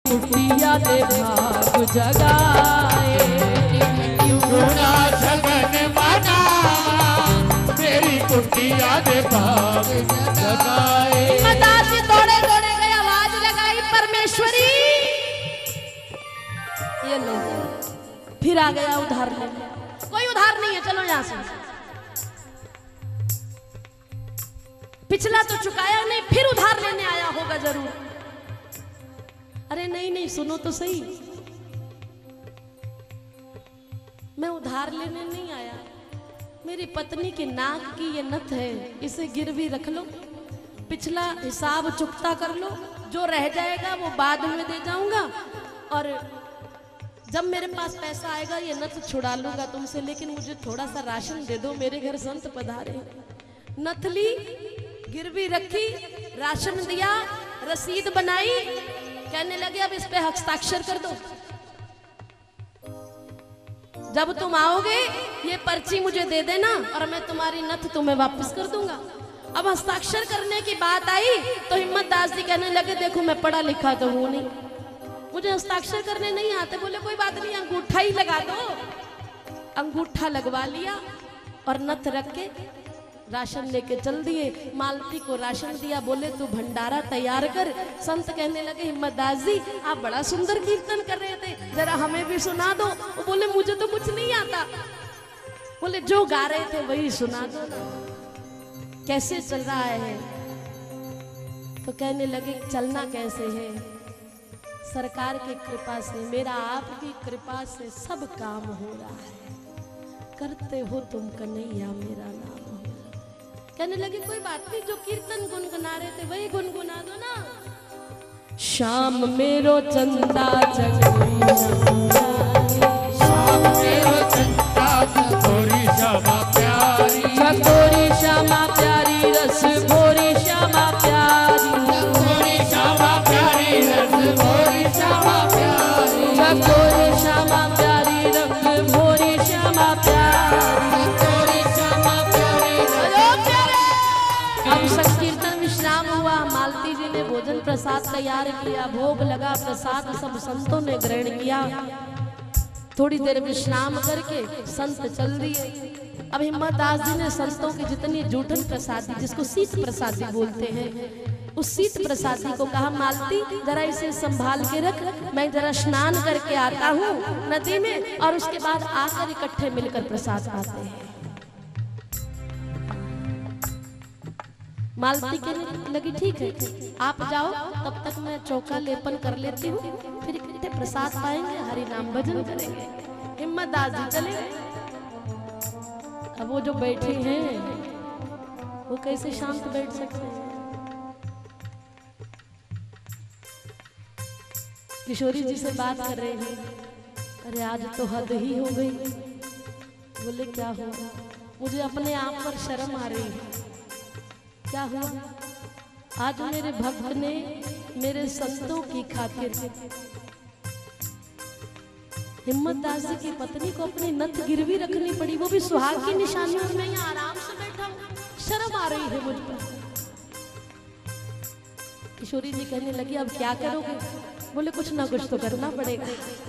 कुटिया दे भाग जगाए। क्यों सगन मनावा तेरी कुटिया दे भाग जगाए। हिम्मतदास जी दौड़े दौड़े गए, आवाज लगाई परमेश्वरी। ये लो, फिर आ गया उधार लेने। कोई उधार नहीं है, चलो यहां से। पिछला तो चुकाया नहीं, फिर उधार लेने आया होगा जरूर। अरे नहीं नहीं, सुनो तो सही, मैं उधार लेने नहीं आया। मेरी पत्नी के नाक की ये नथ है, इसे गिरवी रख लो, पिछला हिसाब चुकता कर लो, जो रह जाएगा वो बाद में दे जाऊंगा, और जब मेरे पास पैसा आएगा ये नथ छुड़ा लूंगा तुमसे, लेकिन मुझे थोड़ा सा राशन दे दो, मेरे घर संत पधारे। नथ ली, गिरवी रखी, राशन दिया, रसीद बनाई, कहने लगे अब इस पे हस्ताक्षर कर दो। जब तुम आओगे ये पर्ची मुझे दे देना और मैं तुम्हारी नथ तुम्हें वापस कर दूंगा। अब हस्ताक्षर करने की बात आई तो हिम्मतदास जी कहने लगे देखो मैं पढ़ा लिखा तो हूं नहीं, मुझे हस्ताक्षर करने नहीं आते। बोले कोई बात नहीं, अंगूठा ही लगा दो। अंगूठा लगवा लिया और नथ रख के राशन लेके चल दिए। मालती को राशन दिया, बोले तू भंडारा तैयार कर। संत कहने लगे हिम्मतदास जी आप बड़ा सुंदर कीर्तन कर रहे थे, जरा हमें भी सुना दो। वो बोले मुझे तो कुछ नहीं आता। बोले जो गा रहे थे वही सुना दो ना, कैसे चल रहा है। तो कहने लगे चलना कैसे है, सरकार की कृपा से, मेरा आपकी कृपा से सब काम हो रहा है, करते हो तुम कन्हैया मेरा नाम। कहने लगे कोई बात नहीं, जो कीर्तन गुनगुना रहे थे वही गुनगुना दो ना। शाम मेरो चंदा चकोरी, शाम मेरो चंदा चकोरी श्यामा प्यारी, चकोरी श्यामा प्यारी रस भोरी श्यामा प्यारी, चकोरी श्यामा प्यारी रस भोरी श्यामा प्यारी, चकोरी श्यामा प्यारी रस भोरी श्यामा प्यारी, चकोरी श्यामा प्यारी। अब संकीर्तन विश्राम हुआ। मालती जी ने भोजन प्रसाद तैयार किया, भोग लगा, प्रसाद सब संतों ने ग्रहण किया। थोड़ी देर विश्राम करके संत चल दिए। अब हिम्मतदास जी ने संतों की जितनी जूठन प्रसादी, जिसको सीत प्रसादी बोलते हैं, उस सीत प्रसादी को कहा मालती जरा इसे संभाल के रख, मैं जरा स्नान करके आता हूँ नदी में, और उसके बाद आकर इकट्ठे मिलकर प्रसाद पाते हैं। मालती कहने लगी ठीक है आप जाओ, तब तक मैं चौका लेपन कर लेती हूँ, फिर इकट्ठे प्रसाद पाएंगे, हरि नाम भजन करेंगे। हिम्मतदास जी चले गए। अब वो जो बैठे हैं वो कैसे शांत बैठ सकते हैं। किशोरी जी से बात कर रहे हैं, अरे आज तो हद ही हो गई। बोले क्या हुआ? मुझे अपने आप पर शर्म आ रही है। क्या हुआ? आज मेरे भक्त ने मेरे संतों की खातिर हिम्मतदास जी की पत्नी को अपनी नथ गिरवी रखनी पड़ी, वो भी सुहाग की निशानी, और मैं यहाँ आराम से बैठा हूँ, शर्म आ रही है मुझ पर। किशोरी जी कहने लगी अब क्या करोगे? बोले कुछ ना कुछ तो करना पड़ेगा,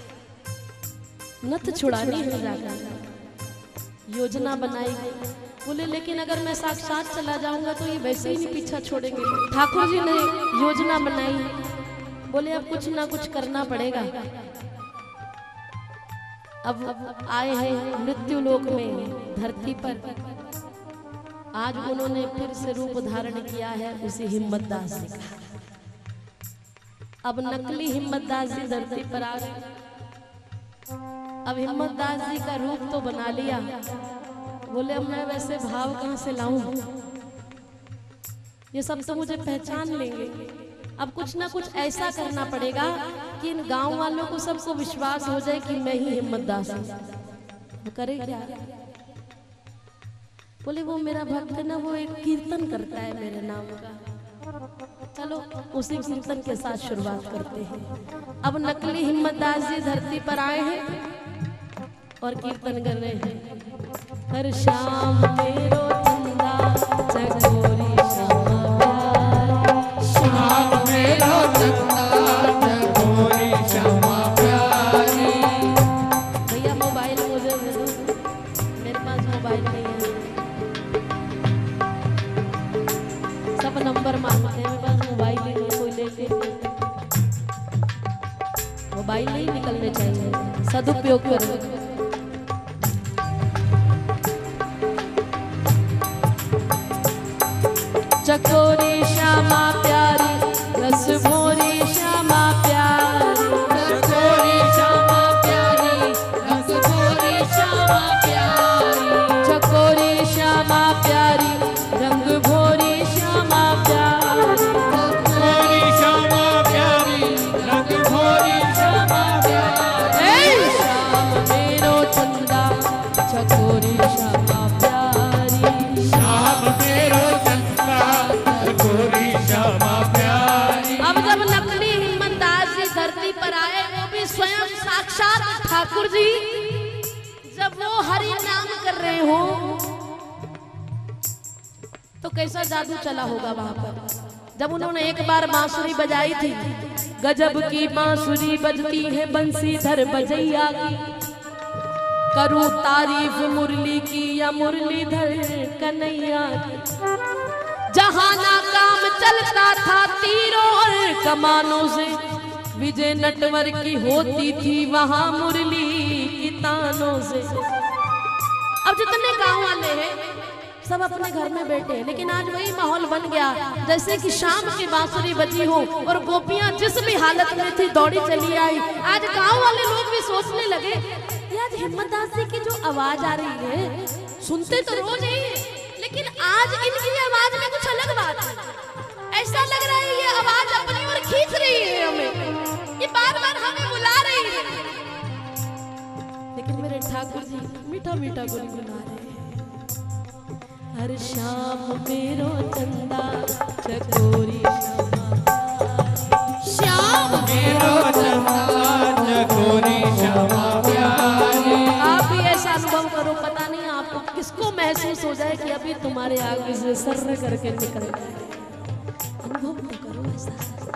नथ छुड़ानी है जाकर। योजना बनाई गई। बोले लेकिन अगर मैं साक्षात चला जाऊंगा तो ये वैसे ही नहीं पीछा छोड़ेंगे। ठाकुर जी ने योजना बनाई। बोले अब कुछ ना कुछ करना पड़ेगा। अब आए हैं मृत्यु लोक में, धरती पर। आज उन्होंने फिर से रूप धारण किया है उसी हिम्मतदास जी का। अब नकली हिम्मतदास जी धरती पर आ गए। अब हिम्मतदास जी का रूप तो बना लिया। बोले अब मैं वैसे भाव कहां से लाऊं? ये सब तो मुझे पहचान लेंगे। अब कुछ ना कुछ ऐसा करना पड़ेगा कि इन गांव वालों को सबको विश्वास हो जाए कि मैं ही हिम्मतदास हूं। वो करे क्या? बोले वो मेरा भक्त है ना, वो एक कीर्तन करता है मेरे नाम का, चलो उसी कीर्तन के साथ शुरुआत करते हैं। अब नकली हिम्मतदास जी धरती पर आए हैं और कीर्तन कर रहे हैं। हर शाम मेरो चंदा चकोरी श्यामा प्यारी, शाम मेरो चंदा चकोरी मोबाइल नहीं निकलने चाहिए, सदुपयोग करो। चकोरी श्यामा प्यारी रस भोरी श्यामा प्यारी, चकोरी श्यामा प्यारी रस भोरी श्यामा प्यारी, चकोरी श्यामा प्यारी रंग भोरी श्यामा प्यारी, चकोरी श्यामा प्यारी रंग भोरी श्यामा प्यारी। श्याम मेरो चंदा चकोरी श्यामा प्यारी, श्याम मेरो चंदा चकोरी श्यामा प्यारी। अब जब नकली हिम्मतदास जी धरती पर आए, वो भी स्वयं साक्षात ठाकुर जी, जब वो हरि नाम कर रहे हो तो कैसा जादू चला होगा वहां पर। जब उन्होंने एक बार बांसुरी बजाई थी, गजब की बांसुरी बजती है बंसीधर बजैया की, करूं तारीफ मुरली की या मुरलीधर कन्हैया की। जहां ना काम चलता था तीरों और कमानों से, विजय नटवर की होती थी वहां मुरली की तानों से। अब जितने गांव वाले हैं सब अपने घर में बैठे हैं, लेकिन आज वही माहौल बन गया जैसे कि शाम की बांसुरी बजी हो और गोपियां जिस भी हालत में थी दौड़ी चली आई। आज गांव वाले लोग भी सोचने लगे, आज हिम्मतदास जी की जो आवाज आ रही है, सुनते तो रोज ही, लेकिन आज इनकी आवाज में कुछ अलग बात है। ऐसा लग रहा है ये आवाज अपनी ओर खींच रही है हमें, ये बार बार हमें बुला रही है। लेकिन मेरे ठाकुर जी मीठा मीठा गुनगुना रहे हैं, हर शाम मेरो चंदा चकोरी श्याम मेरो चंदा चकोरी श्यामा प्यारी। आप भी ऐसा अनुभव करो, पता नहीं आपको किसको महसूस हो जाए कि अभी तुम्हारे आगे से सर्र करके निकल जाए। अनुभव तो करो ऐसा।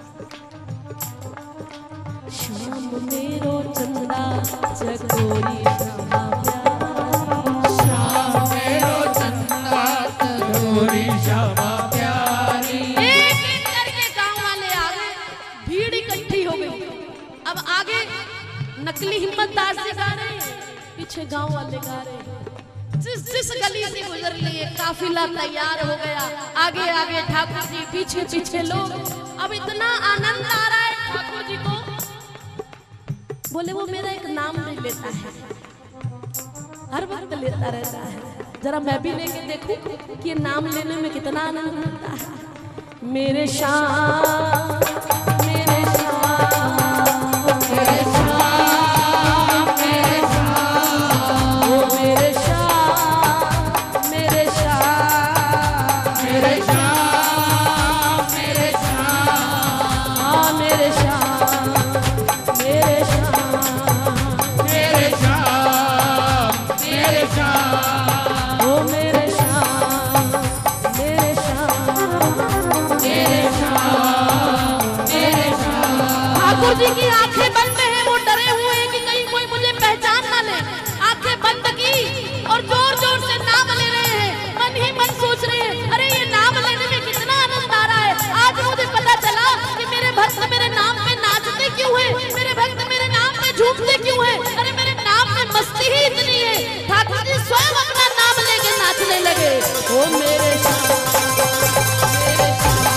श्याम मेरो चंदा चकोरी श्यामा प्यारी, श्याम मेरो चंदा चकोरी श्यामा प्यारी। एक एक करके गांव वाले आ गए, भीड़ इकट्ठी हो गई। अब आगे नकली हिम्मतदास जी गा रहे हैं, पीछे गांव वाले गा रहे हैं। जिस गली से गुजर लिए काफिला तैयार हो गया, आगे आगे ठाकुर जी, पीछे पीछे लोग। अब इतना आनंद आ रहा है ठाकुर जी को, बोले वो मेरा एक नाम भी लेता है, हर वक्त लेता रहता है। जरा मैं भी लेके देखूं कि ये नाम लेने में कितना आनंद मिलता है। मेरे श्याम मेरे श्याम मेरे श्याम मेरे श्याम, ओ मेरे श्याम मेरे श्याम मेरे श्याम मेरे श्याम, हाँ मेरे श्याम मेरे श्याम मेरे श्याम मेरे श्याम, ओ मेरे श्याम मेरे श्याम मेरे श्याम मेरे श्याम। ठाकुर जी की आंखें बंद हैं, वो डरे हुए हैं कि कहीं कोई मुझे पहचान ना ले। आंखें बंद की और जोर जोर से नाम ले रहे हैं, मन ही मन सोच रहे हैं, अरे ये नाम लेने में कितना आनंद आ रहा है। आज मुझे पता चला कि मेरे भक्त मेरे नाम पे नाचते क्यों है, मेरे भक्त मेरे नाम पे झूमते क्यों है। अरे मेरे नाम में मस्ती ही इतनी है। ठाकुर जी स्वयं अपना नाम लेके नाचने लगे। ओ मेरे श्याम मेरे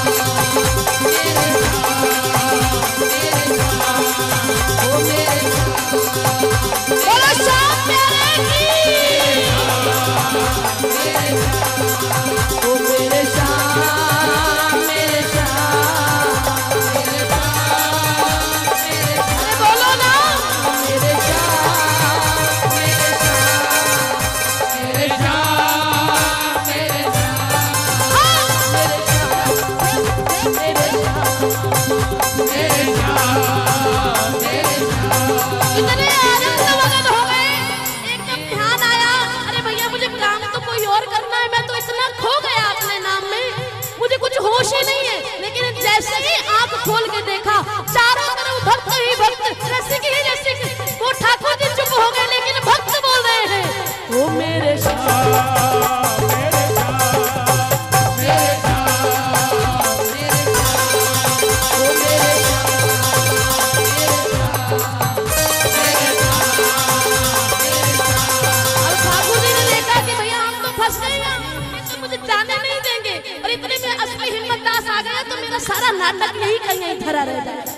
ओ मेरे बोलो श्याम प्यारे की, ओ मेरे श्याम मेरे श्याम, अरे बोलो ना मेरे श्याम मेरे श्याम मेरे श्याम मेरे श्याम, नाटक यही कहीं धरा रह जाए।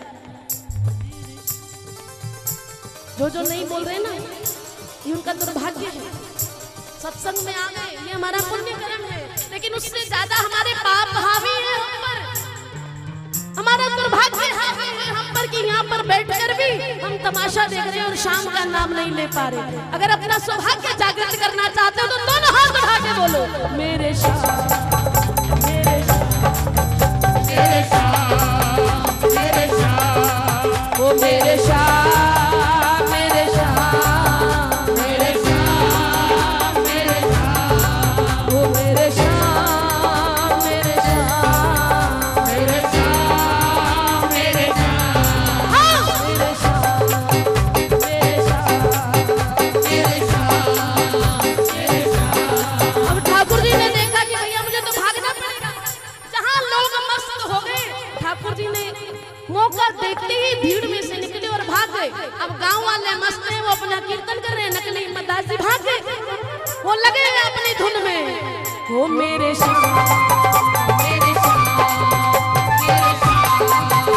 जो नहीं बोल रहे ना, ये उनका दुर्भाग्य है। सत्संग में आ गए, ये हमारा पुण्य कर्म है, लेकिन उससे ज्यादा हमारे पाप हावी है हम पर, हमारा दुर्भाग्य हावी है हम पर कि यहाँ पर बैठकर भी हम तमाशा देख रहे हैं और शाम का नाम नहीं ले पा रहे। अगर अपना सौभाग्य जागृत करना चाहते हो तो दोनों हाथ उठा के बोलो, मेरे श्याम, मेरे श्याम, मेरे श्याम, मेरे श्याम, ओ मेरे श्याम, मेरे श्याम, मेरे श्याम, मेरे श्याम, ओ मेरे श्याम, मेरे श्याम, मेरे श्याम, मेरे श्याम, हाँ मेरे श्याम, मेरे श्याम, मेरे श्याम, मेरे श्याम। अब ठाकुर जी ने देखा कि भैया मुझे तो भागना पड़ेगा। जहाँ लोग मस्त हो गए, ठाकुर जी ने मौका देखते ही भीड़ में से निकले और भाग गए। अब गांव वाले मस्त हैं, वो अपना कीर्तन कर रहे हैं, नकली हिम्मतदास जी भाग गए, वो लगे हैं अपनी धुन में। ओ मेरे श्याम, मेरे श्याम, मेरे श्याम,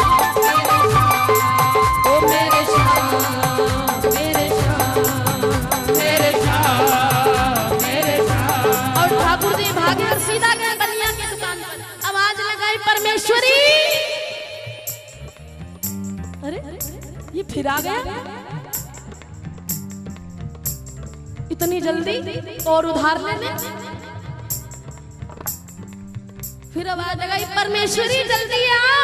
ओ मेरे श्याम, मेरे श्याम, मेरे श्याम, मेरे श्याम। और ठाकुर जी भागे और सीधा गए बनिया की दुकान पर, आवाज लगाई परमेश्वरी। अरे ये फिर आ गया इतनी जल्दी और उधार लेने। फिर आवाज लगाई परमेश्वरी जल्दी आ।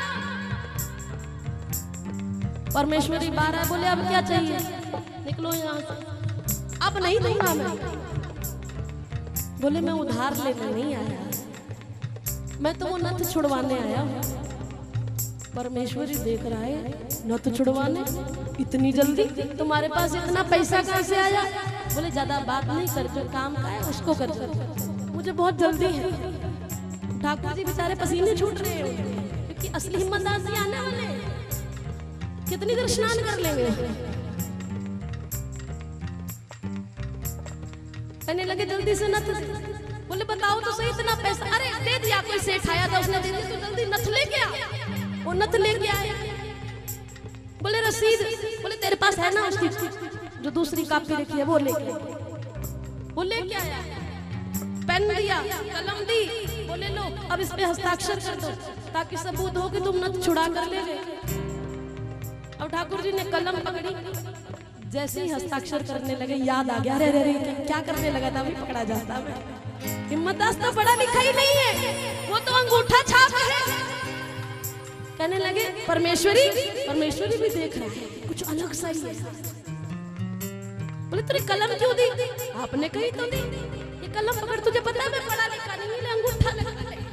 परमेश्वरी 12 बोले अब क्या चाहिए, निकलो यहाँ से, अब नहीं दूंगा मैं। बोले मैं उधार लेने नहीं आया, मैं तो वो नथ छुड़वाने आया हूँ। परमेश्वरी देख रहा है, नथ छुड़वाने इतनी जल्दी, तुम्हारे पास इतना पैसा कहाँ से आया? बोले ज्यादा बात नहीं कर, जो काम का है उसको कर, मुझे बहुत जल्दी है। ठाकुर जी बेचारे पसीने छूट रहे हैं, क्योंकि असली हिम्मतदास जी आने वाले हैं। कितनी देर स्नान कर लेंगे? कहने लगे जल्दी से नथ। बोले बताओ तो सही, इतना पैसा? अरे दे दिया, कोई सेठ आया था उसने दे दिया, तो जल्दी नथ लेके आ। वो नथ लेके आया। बोले रसीद? बोले तेरे पास है ना उसकी जो दूसरी कॉपी रखी है वो लेके। वो लेके आया, पेन दिया, कलम दी, बोले लो अब इस पे हस्ताक्षर कर दो ताकि सबूत हो कि तुम नथ छुड़ा कर ले गए। और ठाकुर जी ने कलम पकड़ी, जैसे ही हस्ताक्षर करने लगे याद आ गया, अरे अरे क्या करने लगा था, अभी पकड़ा जाता। हिम्मतदास तो पढ़ा लिखा ही नहीं है, वो तो अंगूठा छाप है। कहने लगे परमेश्वरी, परमेश्वरी भी देख रहा है, कुछ अलग सा ही है। बोले तेरी कलम क्यों दी? आपने कही तो दी। ये कलम पकड़, तुझे पता है मैं पढ़ा लिखा नहीं, ले अंगूठा लगा ले।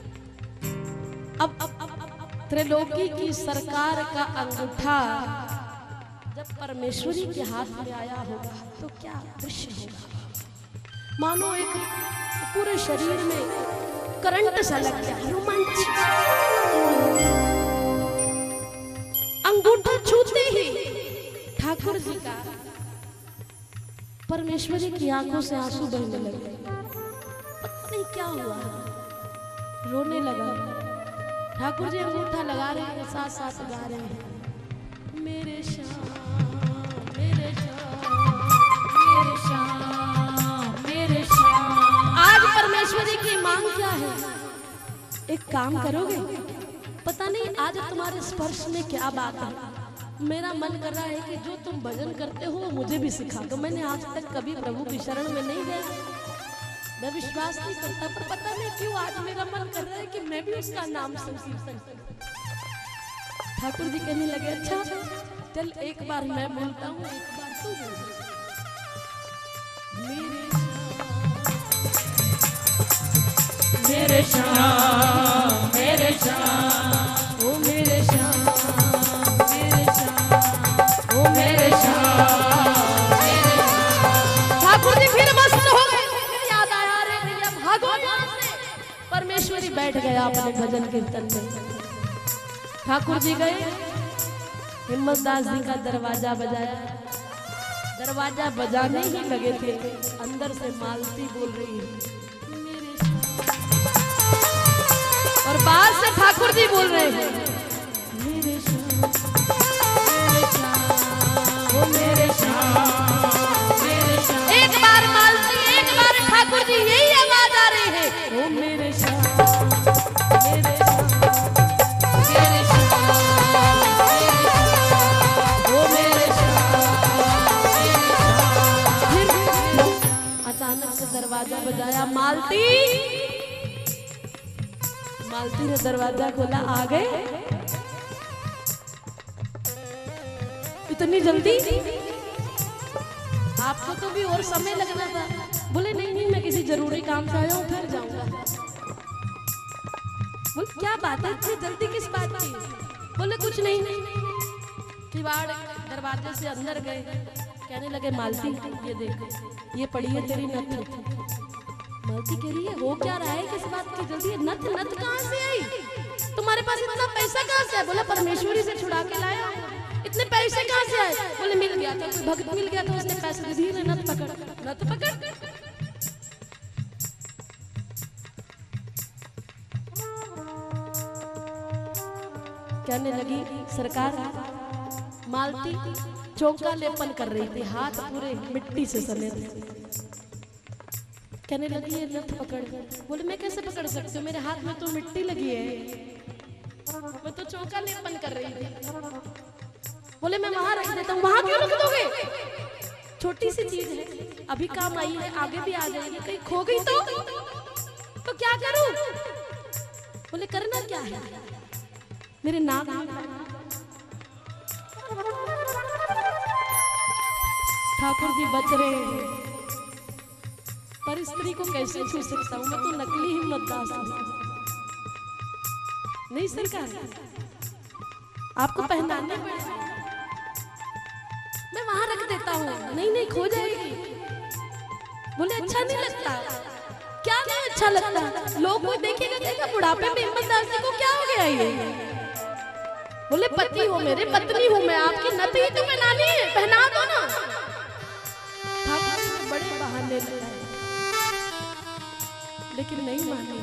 अब त्रिलोकी की सरकार का अंगूठा जब परमेश्वरी के हाथ में आया होगा तो क्या दृश्य होगा? मानो एक पूरे शरीर में करंट सा लग गया, रोमांचित। अंगूठा छूते ही ठाकुर जी का परमेश्वरी की आंखों से आंसू बहने लगे। पता नहीं क्या हुआ, रोने लगा। ठाकुर जी अंगूठा लगा रहे हैं, साथ साथ गा रहे हैं, मेरे श्याम, मेरे श्याम, मेरे श्याम, मेरे श्याम। आज परमेश्वरी की मांग क्या है? एक काम करोगे? पता नहीं आज तुम्हारे स्पर्श में क्या बात है। मेरा मन कर रहा है कि जो तुम भजन करते हो मुझे भी सिखा दो। मैंने आज तक कभी प्रभु की शरण में नहीं गया, मैं विश्वास नहीं करता, पर पता नहीं क्यों आज मेरा मन कर रहा है कि मैं भी उसका नाम संकीर्तन करूं। ठाकुर जी कहने लगे अच्छा चल एक बार मैं बोलता हूँ, एक बार तू बोल। मेरे श्याम, मेरे श्याम, ओ मेरे श्याम, मेरे श्याम, ओ मेरे श्याम, मेरे श्याम। ठाकुर जी फिर मस्त हो गए, फिर याद आया, अरे भैया भागो यहाँ से। परमेश्वरी बैठ गया अपने भजन कीर्तन में। ठाकुर जी गए, हिम्मतदास जी का दरवाजा बजाया। दरवाजा बजाने ही लगे थे, अंदर से मालती बोल रही है, मेरे श्याम। और बाहर से ठाकुर जी बोल रहे हैं मेरे श्याम। एक बार मालती, एक बार ठाकुर जी, यही आवाज आ रही है ओ मेरे श्याम, मेरे श्याम, मेरे श्याम, ओ मेरे श्याम। फिर अचानक से दरवाजा बजाया, मालती मालती ने दरवाजा खोला, आ गए इतनी जल्दी? आपको तो भी और समय लगना था। बोले नहीं नहीं, मैं किसी जरूरी काम से आया हूँ, फिर जाऊंगा। बोले क्या बात है, इतनी जल्दी किस बात की? बोले कुछ नहीं। किवाड़ दरवाजे से अंदर गए, कहने लगे मालती ये देख, ये पड़ी है तेरी नथ। मालती कह रही है हो क्या रहा है, किस बात की जल्दी है? नथ नथ कहाँ से आई? तुम्हारे पास इतना पैसा कहाँ से है? बोला परमेश्वरी से छुड़ा के लाया। इतने पैसे कहाँ से आए? बोले मिल गया था, कोई भक्त मिल गया था, उसने पैसे दे दिए, नथ पकड़, नथ पकड़। कहने लगी सरकार, मालती चौका लेपन कर रही थी, हाथ पूरे मिट्टी से सने थे। कहने लगी ये नथ पकड़। बोले मैं कैसे पकड़ सकती हूँ, मेरे हाथ में तो मिट्टी लगी है, मैं तो चौका लेपन कर रही थी। बोले मैं वहां रख देता हूँ। वहां क्यों रख दोगे? छोटी सी चीज है, अभी काम आई है, आगे भी आ जाएगी, कहीं खो गई तो क्या करूं? बोले करना क्या है, मेरे नाम ठाकुर जी बच रहे हैं, पर स्त्री को कैसे छू सकता हूँ, मैं तो नकली हिम्मत दास हूँ। नहीं सरकार, आपको पहनाने पड़ेगा, मैं वहां रख देता हूँ। नहीं नहीं खो जाएगी। बोले अच्छा नहीं लगता? क्या नहीं अच्छा लगता? लोग कोई देखेगा कहेगा बुढ़ापे में हिम्मत दास जी को क्या हो गया ये? बोले पति हो मेरे, पत्नी हूँ मैं आपकी, नथ ही तो पहनानी है, पहना दो ना। ठाकुर जी ने बड़े बहाने लगाए, लेकिन नहीं मानी।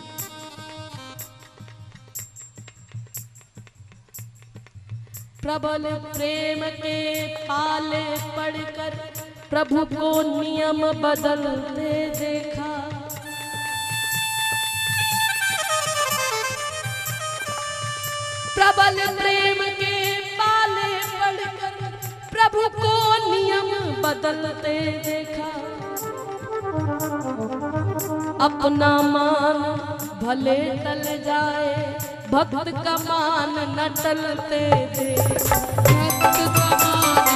प्रबल प्रेम के पाले पड़कर प्रभु को नियम बदलते देखा। प्रबल प्रेम के पाले पड़कर प्रभु को नियम बदलते देखा। अपना मान भले टल जाए, भक्त का मान न टलते देखा। भक्त का मान